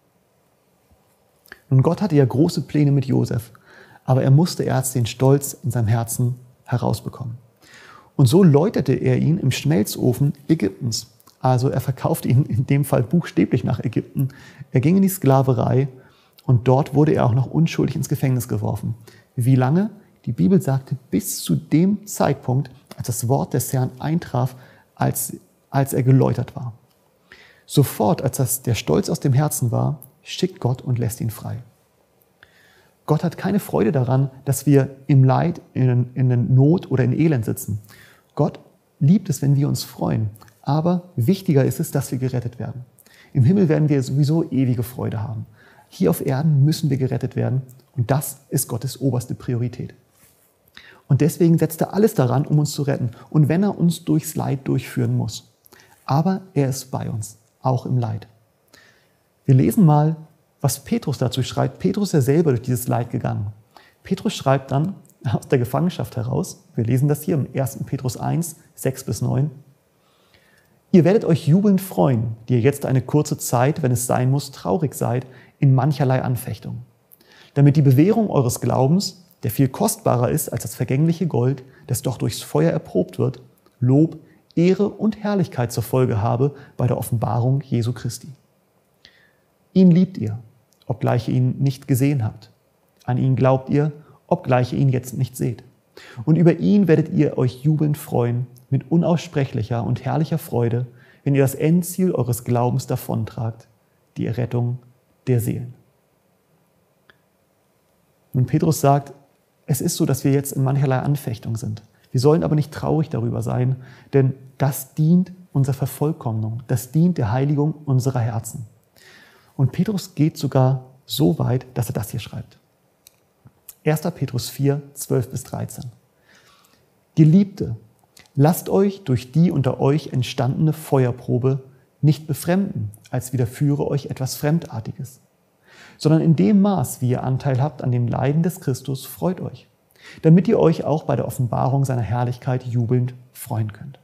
Nun, Gott hatte ja große Pläne mit Josef, aber er musste erst den Stolz in seinem Herzen herausbekommen. Und so läuterte er ihn im Schmelzofen Ägyptens. Also er verkaufte ihn in dem Fall buchstäblich nach Ägypten. Er ging in die Sklaverei und dort wurde er auch noch unschuldig ins Gefängnis geworfen. Wie lange? Die Bibel sagte, bis zu dem Zeitpunkt, als das Wort des Herrn eintraf, als er geläutert war. Sofort, als der Stolz aus dem Herzen war, schickt Gott und lässt ihn frei. Gott hat keine Freude daran, dass wir im Leid, in Not oder in Elend sitzen. Gott liebt es, wenn wir uns freuen. Aber wichtiger ist es, dass wir gerettet werden. Im Himmel werden wir sowieso ewige Freude haben. Hier auf Erden müssen wir gerettet werden. Und das ist Gottes oberste Priorität. Und deswegen setzt er alles daran, um uns zu retten. Und wenn er uns durchs Leid durchführen muss. Aber er ist bei uns, auch im Leid. Wir lesen mal, was Petrus dazu schreibt. Petrus ist ja selber durch dieses Leid gegangen. Petrus schreibt dann aus der Gefangenschaft heraus, wir lesen das hier im 1. Petrus 1, 6 bis 9. Ihr werdet euch jubelnd freuen, die ihr jetzt eine kurze Zeit, wenn es sein muss, traurig seid, in mancherlei Anfechtung. Damit die Bewährung eures Glaubens, der viel kostbarer ist als das vergängliche Gold, das doch durchs Feuer erprobt wird, Lob, Ehre und Herrlichkeit zur Folge habe bei der Offenbarung Jesu Christi. Ihn liebt ihr, obgleich ihr ihn nicht gesehen habt. An ihn glaubt ihr, obgleich ihr ihn jetzt nicht seht. Und über ihn werdet ihr euch jubelnd freuen, mit unaussprechlicher und herrlicher Freude, wenn ihr das Endziel eures Glaubens davontragt, die Errettung der Seelen. Nun, Petrus sagt, es ist so, dass wir jetzt in mancherlei Anfechtung sind. Wir sollen aber nicht traurig darüber sein, denn das dient unserer Vervollkommnung, das dient der Heiligung unserer Herzen. Und Petrus geht sogar so weit, dass er das hier schreibt. 1. Petrus 4, 12 bis 13. Geliebte, lasst euch durch die unter euch entstandene Feuerprobe nicht befremden, als widerführe euch etwas Fremdartiges, sondern in dem Maß, wie ihr Anteil habt an den Leiden des Christus, freut euch, damit ihr euch auch bei der Offenbarung seiner Herrlichkeit jubelnd freuen könnt.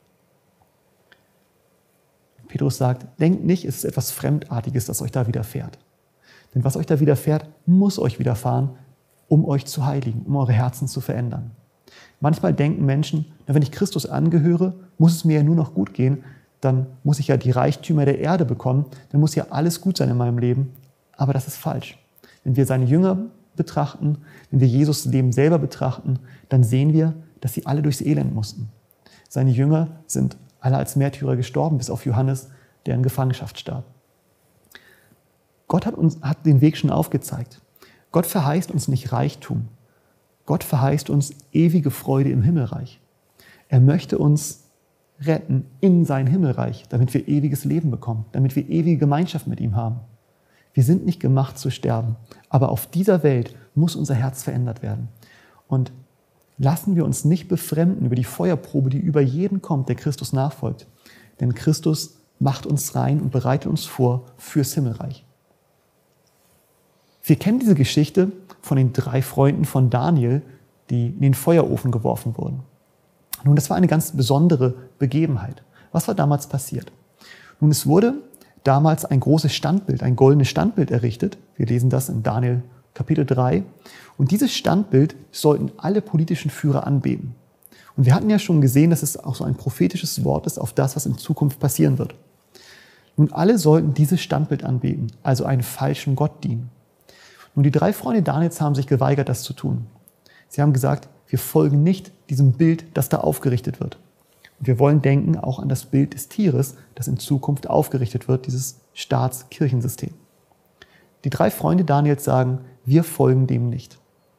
Petrus sagt, denkt nicht, es ist etwas Fremdartiges, das euch da widerfährt. Denn was euch da widerfährt, muss euch widerfahren, um euch zu heiligen, um eure Herzen zu verändern. Manchmal denken Menschen, wenn ich Christus angehöre, muss es mir ja nur noch gut gehen, dann muss ich ja die Reichtümer der Erde bekommen, dann muss ja alles gut sein in meinem Leben. Aber das ist falsch. Wenn wir seine Jünger betrachten, wenn wir Jesus Leben selber betrachten, dann sehen wir, dass sie alle durchs Elend mussten. Seine Jünger sind alle als Märtyrer gestorben, bis auf Johannes, der in Gefangenschaft starb. Gott hat den Weg schon aufgezeigt. Gott verheißt uns nicht Reichtum. Gott verheißt uns ewige Freude im Himmelreich. Er möchte uns retten in sein Himmelreich, damit wir ewiges Leben bekommen, damit wir ewige Gemeinschaft mit ihm haben. Wir sind nicht gemacht zu sterben, aber auf dieser Welt muss unser Herz verändert werden. Und lassen wir uns nicht befremden über die Feuerprobe, die über jeden kommt, der Christus nachfolgt. Denn Christus macht uns rein und bereitet uns vor fürs Himmelreich. Wir kennen diese Geschichte von den 3 Freunden von Daniel, die in den Feuerofen geworfen wurden. Nun, das war eine ganz besondere Begebenheit. Was war damals passiert? Nun, es wurde damals ein großes Standbild, ein goldenes Standbild errichtet. Wir lesen das in Daniel Kapitel 3. Und dieses Standbild sollten alle politischen Führer anbeten. Und wir hatten ja schon gesehen, dass es auch so ein prophetisches Wort ist auf das, was in Zukunft passieren wird. Nun, alle sollten dieses Standbild anbeten, also einen falschen Gott dienen. Nun, die 3 Freunde Daniels haben sich geweigert, das zu tun. Sie haben gesagt, wir folgen nicht diesem Bild, das da aufgerichtet wird. Und wir wollen denken auch an das Bild des Tieres, das in Zukunft aufgerichtet wird, dieses Staatskirchensystem. Die 3 Freunde Daniels sagen, wir folgen dem nicht.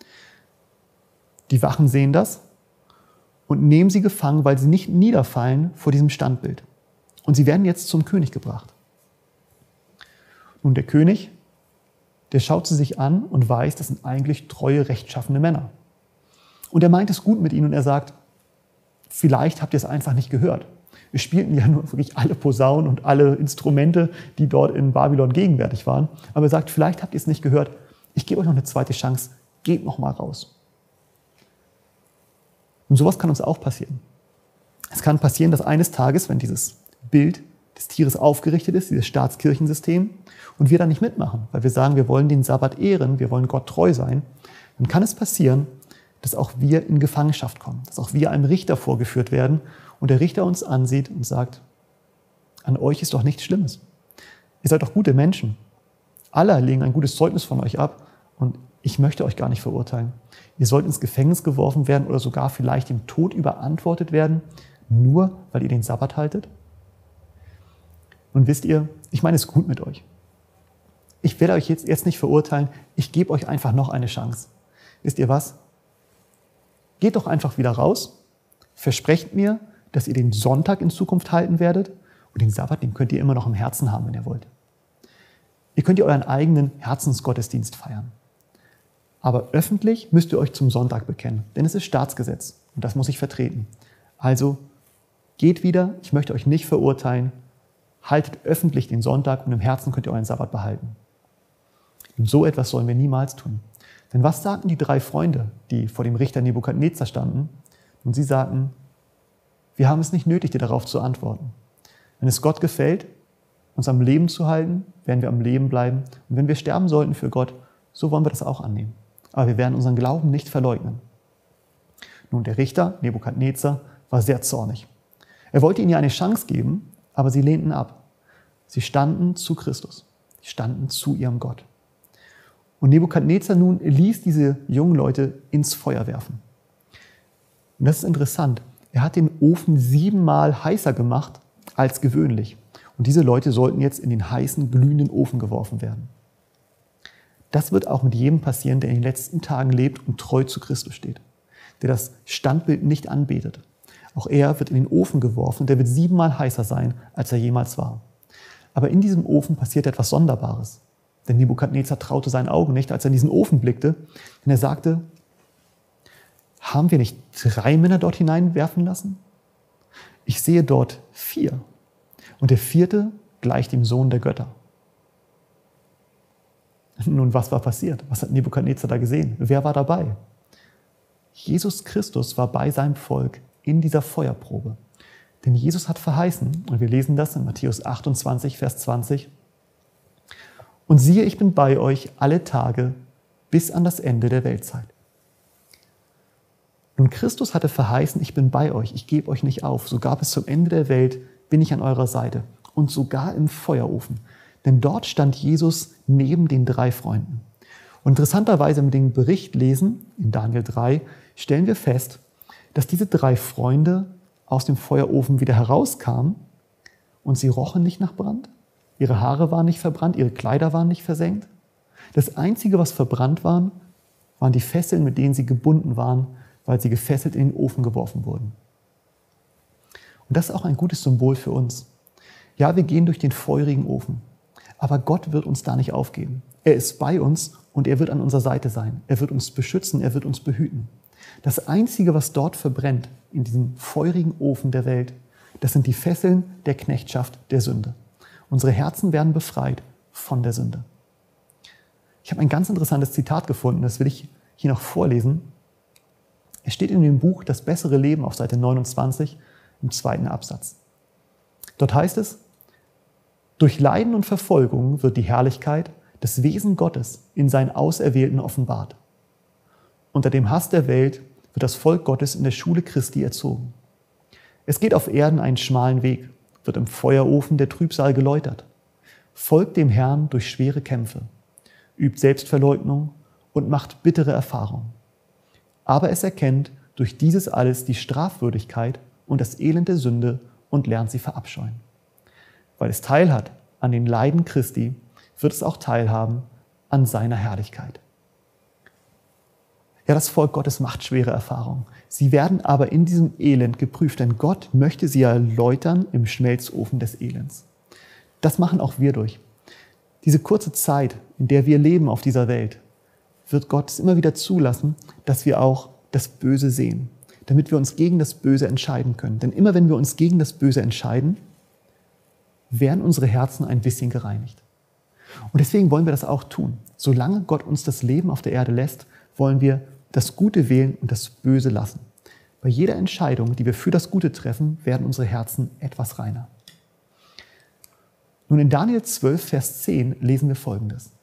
Die Wachen sehen das und nehmen sie gefangen, weil sie nicht niederfallen vor diesem Standbild. Und sie werden jetzt zum König gebracht. Nun, der König, der schaut sie sich an und weiß, das sind eigentlich treue, rechtschaffene Männer. Und er meint es gut mit ihnen und er sagt, vielleicht habt ihr es einfach nicht gehört. Wir spielten ja nur wirklich alle Posaunen und alle Instrumente, die dort in Babylon gegenwärtig waren. Aber er sagt, vielleicht habt ihr es nicht gehört. Ich gebe euch noch eine zweite Chance. Geht noch mal raus. Und sowas kann uns auch passieren. Es kann passieren, dass eines Tages, wenn dieses Bild des Tieres aufgerichtet ist, dieses Staatskirchensystem, und wir da nicht mitmachen, weil wir sagen, wir wollen den Sabbat ehren, wir wollen Gott treu sein, dann kann es passieren, dass auch wir in Gefangenschaft kommen, dass auch wir einem Richter vorgeführt werden und der Richter uns ansieht und sagt, an euch ist doch nichts Schlimmes. Ihr seid doch gute Menschen. Alle legen ein gutes Zeugnis von euch ab und ich möchte euch gar nicht verurteilen. Ihr sollt ins Gefängnis geworfen werden oder sogar vielleicht dem Tod überantwortet werden, nur weil ihr den Sabbat haltet. Und wisst ihr, ich meine es gut mit euch. Ich werde euch jetzt nicht verurteilen, ich gebe euch einfach noch eine Chance. Wisst ihr was? Geht doch einfach wieder raus, versprecht mir, dass ihr den Sonntag in Zukunft halten werdet und den Sabbat, den könnt ihr immer noch im Herzen haben, wenn ihr wollt. Ihr könnt ja euren eigenen Herzensgottesdienst feiern. Aber öffentlich müsst ihr euch zum Sonntag bekennen, denn es ist Staatsgesetz und das muss ich vertreten. Also geht wieder, ich möchte euch nicht verurteilen, haltet öffentlich den Sonntag und im Herzen könnt ihr euren Sabbat behalten. Und so etwas sollen wir niemals tun. Denn was sagten die 3 Freunde, die vor dem Richter Nebukadnezar standen? Und sie sagten, wir haben es nicht nötig, dir darauf zu antworten. Wenn es Gott gefällt, uns am Leben zu halten, werden wir am Leben bleiben. Und wenn wir sterben sollten für Gott, so wollen wir das auch annehmen. Aber wir werden unseren Glauben nicht verleugnen. Nun, der Richter Nebukadnezar war sehr zornig. Er wollte ihnen ja eine Chance geben, aber sie lehnten ab. Sie standen zu Christus. Sie standen zu ihrem Gott. Und Nebukadnezar nun ließ diese jungen Leute ins Feuer werfen. Und das ist interessant. Er hat den Ofen 7-mal heißer gemacht als gewöhnlich. Und diese Leute sollten jetzt in den heißen, glühenden Ofen geworfen werden. Das wird auch mit jedem passieren, der in den letzten Tagen lebt und treu zu Christus steht. Der das Standbild nicht anbetet. Auch er wird in den Ofen geworfen und der wird 7-mal heißer sein, als er jemals war. Aber in diesem Ofen passiert etwas Sonderbares. Denn Nebukadnezar traute seinen Augen nicht, als er in diesen Ofen blickte. Denn er sagte, haben wir nicht 3 Männer dort hineinwerfen lassen? Ich sehe dort 4. Und der 4. gleicht dem Sohn der Götter. Nun, was war passiert? Was hat Nebukadnezar da gesehen? Wer war dabei? Jesus Christus war bei seinem Volk in dieser Feuerprobe. Denn Jesus hat verheißen, und wir lesen das in Matthäus 28, Vers 20, und siehe, ich bin bei euch alle Tage bis an das Ende der Weltzeit. Nun, Christus hatte verheißen, ich bin bei euch, ich gebe euch nicht auf. Sogar bis zum Ende der Welt bin ich an eurer Seite. Und sogar im Feuerofen. Denn dort stand Jesus neben den 3 Freunden. Und interessanterweise, wenn wir den Bericht lesen, in Daniel 3, stellen wir fest, dass diese 3 Freunde aus dem Feuerofen wieder herauskamen und sie rochen nicht nach Brand. Ihre Haare waren nicht verbrannt, ihre Kleider waren nicht versengt. Das Einzige, was verbrannt waren die Fesseln, mit denen sie gebunden waren, weil sie gefesselt in den Ofen geworfen wurden. Und das ist auch ein gutes Symbol für uns. Ja, wir gehen durch den feurigen Ofen, aber Gott wird uns da nicht aufgeben. Er ist bei uns und er wird an unserer Seite sein. Er wird uns beschützen, er wird uns behüten. Das Einzige, was dort verbrennt, in diesem feurigen Ofen der Welt, das sind die Fesseln der Knechtschaft der Sünde. Unsere Herzen werden befreit von der Sünde. Ich Ich habe ein ganz interessantes Zitat gefunden, das will ich hier noch vorlesen. Es steht in dem Buch Das bessere Leben auf Seite 29 im 2. Absatz. Dort heißt es: Durch Leiden und Verfolgung wird die Herrlichkeit, das Wesen Gottes in seinen Auserwählten offenbart. Unter dem Hass der Welt wird das Volk Gottes in der Schule Christi erzogen. Es geht auf Erden einen schmalen Weg, wird im Feuerofen der Trübsal geläutert, folgt dem Herrn durch schwere Kämpfe, übt Selbstverleugnung und macht bittere Erfahrungen. Aber es erkennt durch dieses alles die Strafwürdigkeit und das Elend der Sünde und lernt sie verabscheuen. Weil es teilhat an den Leiden Christi, wird es auch teilhaben an seiner Herrlichkeit. Ja, das Volk Gottes macht schwere Erfahrungen. Sie werden aber in diesem Elend geprüft, denn Gott möchte sie erläutern im Schmelzofen des Elends. Das machen auch wir durch. Diese kurze Zeit, in der wir leben auf dieser Welt, wird Gott es immer wieder zulassen, dass wir auch das Böse sehen, damit wir uns gegen das Böse entscheiden können. Denn immer wenn wir uns gegen das Böse entscheiden, werden unsere Herzen ein bisschen gereinigt. Und deswegen wollen wir das auch tun. Solange Gott uns das Leben auf der Erde lässt, wollen wir das Gute wählen und das Böse lassen. Bei jeder Entscheidung, die wir für das Gute treffen, werden unsere Herzen etwas reiner. Nun in Daniel 12, Vers 10 lesen wir Folgendes.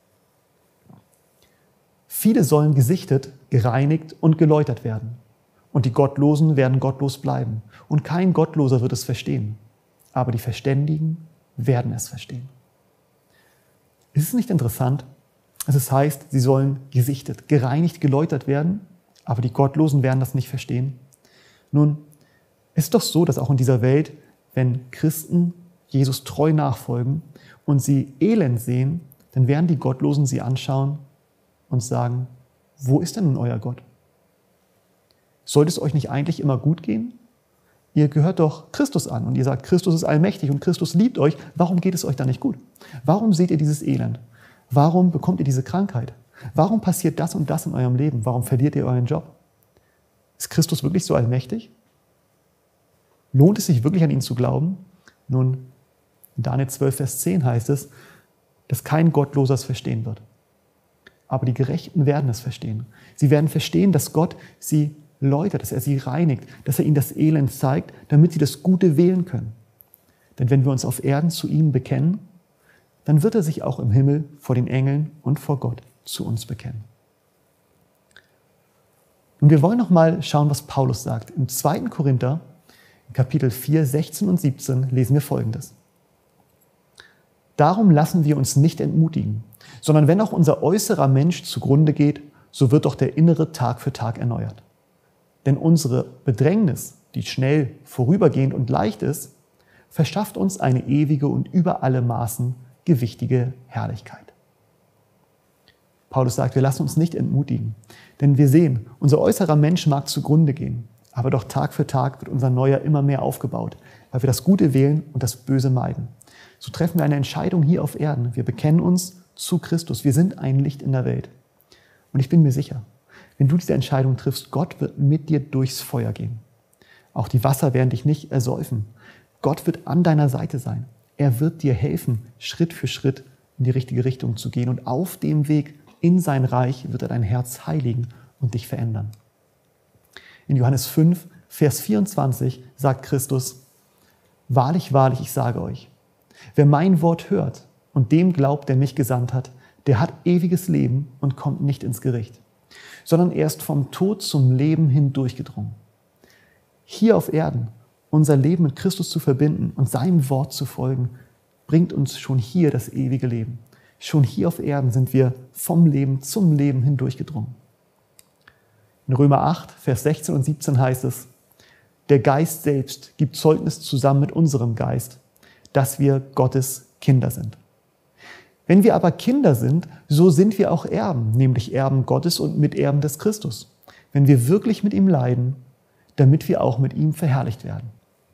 Viele sollen gesichtet, gereinigt und geläutert werden. Und die Gottlosen werden gottlos bleiben. Und kein Gottloser wird es verstehen. Aber die Verständigen werden es verstehen. Ist es nicht interessant, dass es heißt, sie sollen gesichtet, gereinigt, geläutert werden, aber die Gottlosen werden das nicht verstehen? Nun, es ist doch so, dass auch in dieser Welt, wenn Christen Jesus treu nachfolgen und sie Elend sehen, dann werden die Gottlosen sie anschauen und sagen, wo ist denn nun euer Gott? Sollte es euch nicht eigentlich immer gut gehen? Ihr gehört doch Christus an und ihr sagt, Christus ist allmächtig und Christus liebt euch. Warum geht es euch da nicht gut? Warum seht ihr dieses Elend? Warum bekommt ihr diese Krankheit? Warum passiert das und das in eurem Leben? Warum verliert ihr euren Job? Ist Christus wirklich so allmächtig? Lohnt es sich wirklich an ihn zu glauben? Nun, in Daniel 12, Vers 10 heißt es, dass kein Gottloser es verstehen wird. Aber die Gerechten werden es verstehen. Sie werden verstehen, dass Gott sie läutert, dass er sie reinigt, dass er ihnen das Elend zeigt, damit sie das Gute wählen können. Denn wenn wir uns auf Erden zu ihm bekennen, dann wird er sich auch im Himmel vor den Engeln und vor Gott zu uns bekennen. Und wir wollen noch mal schauen, was Paulus sagt. Im 2. Korinther, Kapitel 4, 16 und 17 lesen wir Folgendes. Darum lassen wir uns nicht entmutigen, sondern wenn auch unser äußerer Mensch zugrunde geht, so wird doch der innere Tag für Tag erneuert. Denn unsere Bedrängnis, die schnell, vorübergehend und leicht ist, verschafft uns eine ewige und über alle Maßen gewichtige Herrlichkeit. Paulus sagt, wir lassen uns nicht entmutigen, denn wir sehen, unser äußerer Mensch mag zugrunde gehen, aber doch Tag für Tag wird unser Neuer immer mehr aufgebaut, weil wir das Gute wählen und das Böse meiden. So treffen wir eine Entscheidung hier auf Erden. Wir bekennen uns zu Christus. Wir sind ein Licht in der Welt. Und ich bin mir sicher, wenn du diese Entscheidung triffst, Gott wird mit dir durchs Feuer gehen. Auch die Wasser werden dich nicht ersäufen. Gott wird an deiner Seite sein. Er wird dir helfen, Schritt für Schritt in die richtige Richtung zu gehen. Und auf dem Weg in sein Reich wird er dein Herz heiligen und dich verändern. In Johannes 5, Vers 24 sagt Christus, wahrlich, wahrlich, ich sage euch, wer mein Wort hört und dem glaubt, der mich gesandt hat, der hat ewiges Leben und kommt nicht ins Gericht, sondern er ist vom Tod zum Leben hindurchgedrungen. Hier auf Erden unser Leben mit Christus zu verbinden und seinem Wort zu folgen, bringt uns schon hier das ewige Leben. Schon hier auf Erden sind wir vom Leben zum Leben hindurchgedrungen. In Römer 8, Vers 16 und 17 heißt es, der Geist selbst gibt Zeugnis zusammen mit unserem Geist, dass wir Gottes Kinder sind. Wenn wir aber Kinder sind, so sind wir auch Erben, nämlich Erben Gottes und Miterben des Christus, wenn wir wirklich mit ihm leiden, damit wir auch mit ihm verherrlicht werden.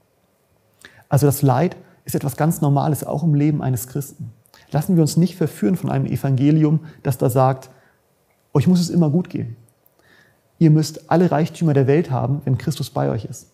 Also das Leid ist etwas ganz Normales, auch im Leben eines Christen. Lassen wir uns nicht verführen von einem Evangelium, das da sagt, euch muss es immer gut gehen. Ihr müsst alle Reichtümer der Welt haben, wenn Christus bei euch ist.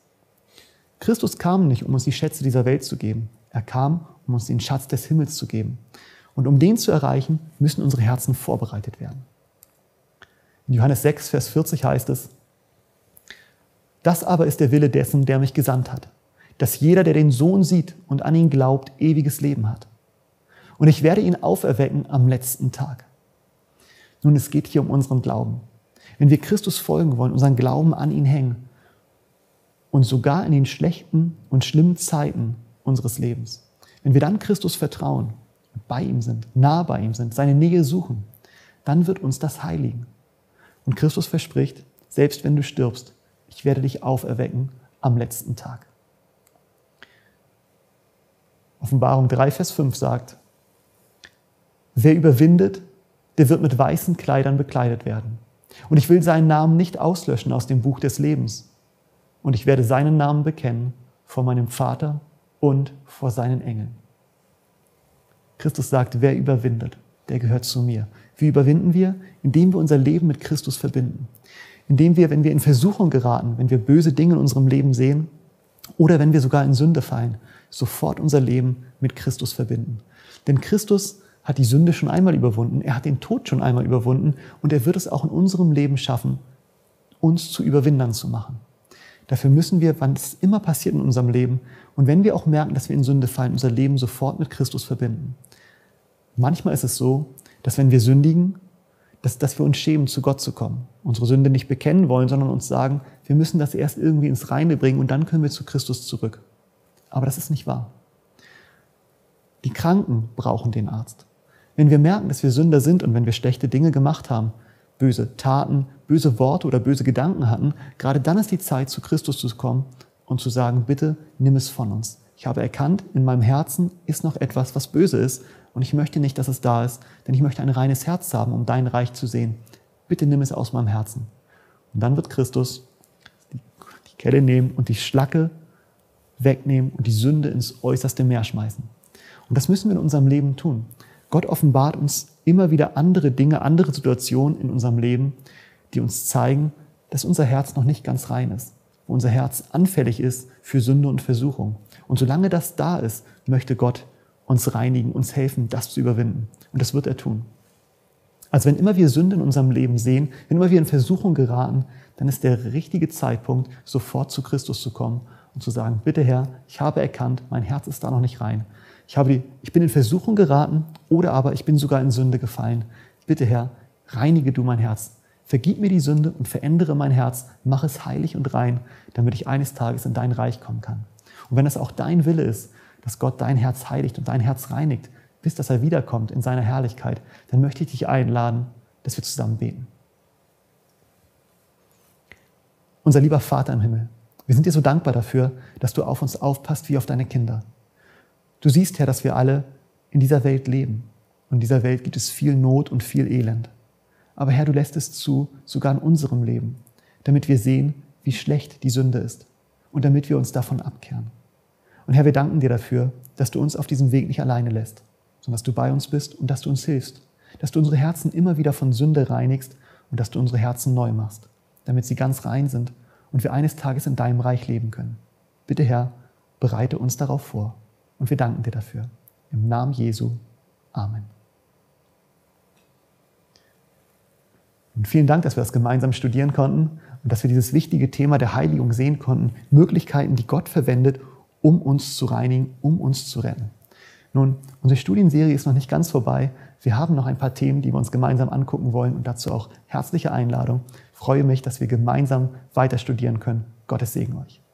Christus kam nicht, um uns die Schätze dieser Welt zu geben. Er kam, um uns den Schatz des Himmels zu geben. Und um den zu erreichen, müssen unsere Herzen vorbereitet werden. In Johannes 6, Vers 40 heißt es: Das aber ist der Wille dessen, der mich gesandt hat, dass jeder, der den Sohn sieht und an ihn glaubt, ewiges Leben hat. Und ich werde ihn auferwecken am letzten Tag. Nun, es geht hier um unseren Glauben. Wenn wir Christus folgen wollen, unseren Glauben an ihn hängen und sogar in den schlechten und schlimmen Zeiten unseres Lebens, wenn wir dann Christus vertrauen, bei ihm sind, nah bei ihm sind, seine Nähe suchen, dann wird uns das heiligen. Und Christus verspricht, selbst wenn du stirbst, ich werde dich auferwecken am letzten Tag. Offenbarung 3, Vers 5 sagt: Wer überwindet, der wird mit weißen Kleidern bekleidet werden. Und ich will seinen Namen nicht auslöschen aus dem Buch des Lebens. Und ich werde seinen Namen bekennen vor meinem Vater und vor seinen Engeln. Christus sagt, wer überwindet, der gehört zu mir. Wie überwinden wir? Indem wir unser Leben mit Christus verbinden. Indem wir, wenn wir in Versuchung geraten, wenn wir böse Dinge in unserem Leben sehen oder wenn wir sogar in Sünde fallen, sofort unser Leben mit Christus verbinden. Denn Christus hat die Sünde schon einmal überwunden, er hat den Tod schon einmal überwunden und er wird es auch in unserem Leben schaffen, uns zu Überwindern zu machen. Dafür müssen wir, wann es immer passiert in unserem Leben und wenn wir auch merken, dass wir in Sünde fallen, unser Leben sofort mit Christus verbinden. Manchmal ist es so, dass wenn wir sündigen, dass wir uns schämen, zu Gott zu kommen. Unsere Sünde nicht bekennen wollen, sondern uns sagen, wir müssen das erst irgendwie ins Reine bringen und dann können wir zu Christus zurück. Aber das ist nicht wahr. Die Kranken brauchen den Arzt. Wenn wir merken, dass wir Sünder sind und wenn wir schlechte Dinge gemacht haben, böse Taten, böse Worte oder böse Gedanken hatten, gerade dann ist die Zeit, zu Christus zu kommen und zu sagen, bitte nimm es von uns. Ich habe erkannt, in meinem Herzen ist noch etwas, was böse ist und ich möchte nicht, dass es da ist, denn ich möchte ein reines Herz haben, um dein Reich zu sehen. Bitte nimm es aus meinem Herzen. Und dann wird Christus die Kelle nehmen und die Schlacke wegnehmen und die Sünde ins äußerste Meer schmeißen. Und das müssen wir in unserem Leben tun. Gott offenbart uns immer wieder andere Dinge, andere Situationen in unserem Leben, die uns zeigen, dass unser Herz noch nicht ganz rein ist, wo unser Herz anfällig ist für Sünde und Versuchung. Und solange das da ist, möchte Gott uns reinigen, uns helfen, das zu überwinden. Und das wird er tun. Also wenn immer wir Sünde in unserem Leben sehen, wenn immer wir in Versuchung geraten, dann ist der richtige Zeitpunkt, sofort zu Christus zu kommen und zu sagen, bitte Herr, ich habe erkannt, mein Herz ist da noch nicht rein. Ich bin in Versuchung geraten oder aber ich bin sogar in Sünde gefallen. Bitte Herr, reinige du mein Herz. Vergib mir die Sünde und verändere mein Herz. Mach es heilig und rein, damit ich eines Tages in dein Reich kommen kann. Und wenn es auch dein Wille ist, dass Gott dein Herz heiligt und dein Herz reinigt, bis dass er wiederkommt in seiner Herrlichkeit, dann möchte ich dich einladen, dass wir zusammen beten. Unser lieber Vater im Himmel, wir sind dir so dankbar dafür, dass du auf uns aufpasst wie auf deine Kinder. Du siehst, Herr, dass wir alle in dieser Welt leben. Und in dieser Welt gibt es viel Not und viel Elend. Aber Herr, du lässt es zu, sogar in unserem Leben, damit wir sehen, wie schlecht die Sünde ist und damit wir uns davon abkehren. Und Herr, wir danken dir dafür, dass du uns auf diesem Weg nicht alleine lässt, sondern dass du bei uns bist und dass du uns hilfst, dass du unsere Herzen immer wieder von Sünde reinigst und dass du unsere Herzen neu machst, damit sie ganz rein sind und wir eines Tages in deinem Reich leben können. Bitte, Herr, bereite uns darauf vor. Und wir danken dir dafür. Im Namen Jesu. Amen. Und vielen Dank, dass wir das gemeinsam studieren konnten und dass wir dieses wichtige Thema der Heiligung sehen konnten. Möglichkeiten, die Gott verwendet, um uns zu reinigen, um uns zu retten. Nun, unsere Studienserie ist noch nicht ganz vorbei. Wir haben noch ein paar Themen, die wir uns gemeinsam angucken wollen und dazu auch herzliche Einladung. Ich freue mich, dass wir gemeinsam weiter studieren können. Gottes Segen euch.